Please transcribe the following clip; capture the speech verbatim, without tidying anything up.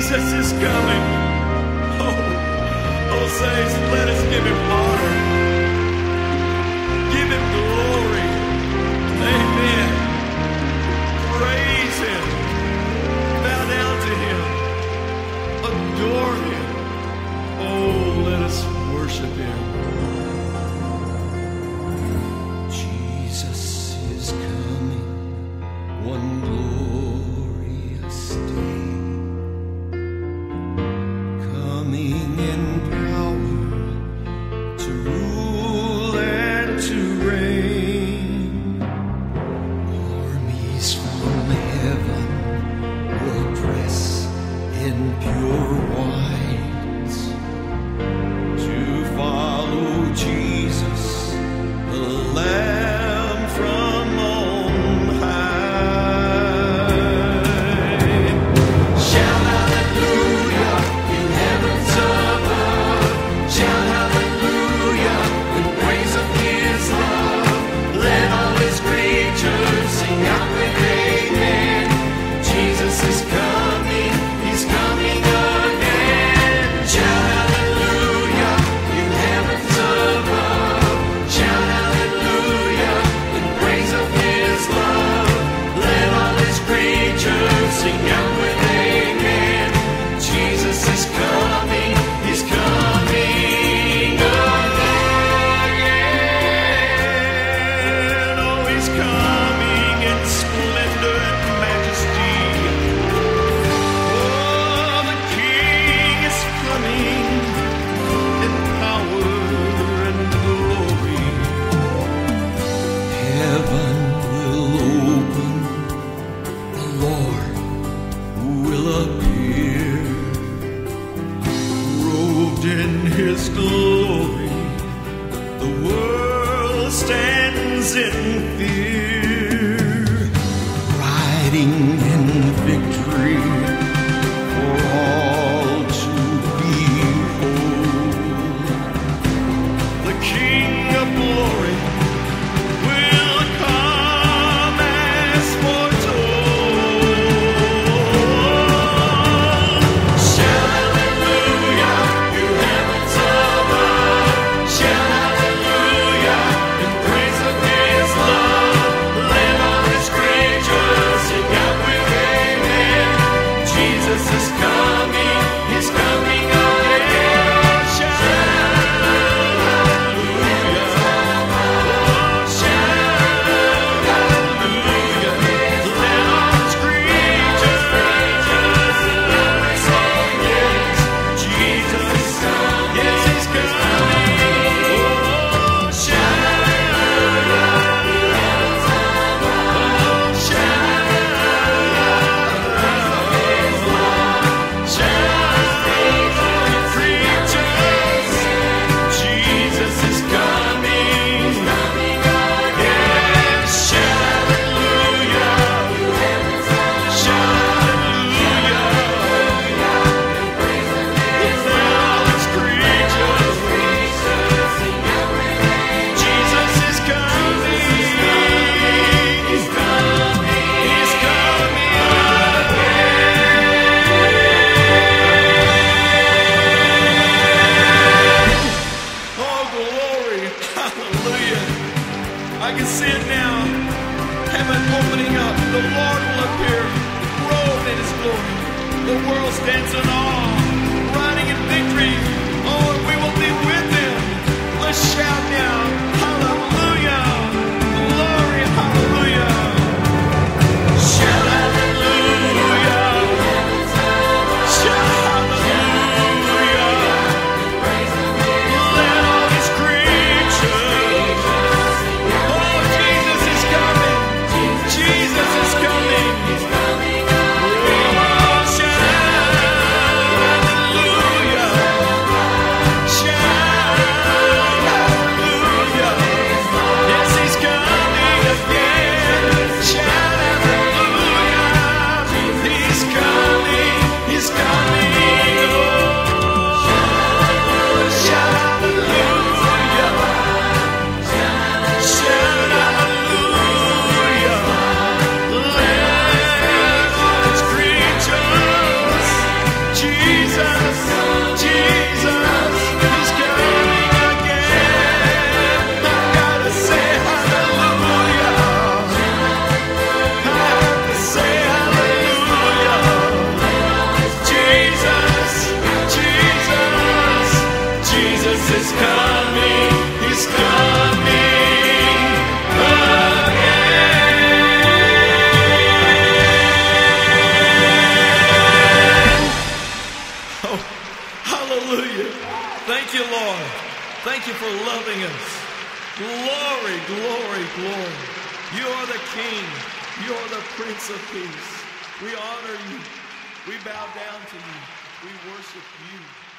Jesus is coming. Oh, oh, saints, let us give him honor. Give him glory. Amen. Praise him. Bow down to him. Adore him. Oh, let us worship him. Jesus is coming one glorious day, coming in power to rule and to reign. Armies from heaven will dress in pure white to follow Jesus, the Lamb from on high. Shout hallelujah in heavens above. Shout hallelujah in praise of his love. Let all his creatures sing out with amen. Jesus is coming, he's coming again. Shout hallelujah in heavens above. Shout hallelujah in praise of his love. Let all his creatures sing out with amen. Jesus is coming, he's coming again. Oh, he's coming in splendor and majesty. Oh, the King is coming in power and glory. Heaven will open, the Lord will appear, robed in his glory. The world stands in fear, riding in victory for all to behold. The King of glory will come as foretold. Shout hallelujah, you heavens above. Shout hallelujah in praise of his love. Let all his creatures sing out with amen. Jesus is coming, he's coming again. Shout hallelujah. Oh, shout hallelujah. Let all his creatures sing out with amen. Jesus is coming, yes, he's coming. Oh, shout hallelujah. Oh, shout Jesus is coming, he's coming again. Shout hallelujah. Shout hallelujah. Let all his creatures Jesus is coming. He's coming. He's coming again. Oh, glory. Hallelujah. I can see it now. Heaven opening up. The Lord will appear, robed in his glory. The world stands in awe, riding in victory. Oh, and we will be with him. Let's shout now. Hallelujah. Glory. Hallelujah. Shout hallelujah. Shout hallelujah. Let all his creatures. Oh, Jesus is coming. Jesus is coming. Oh, shout hallelujah. Shout hallelujah. Thank you for loving us. Glory, glory, glory. You are the King. You are the Prince of Peace. We honor you. We bow down to you. We worship you.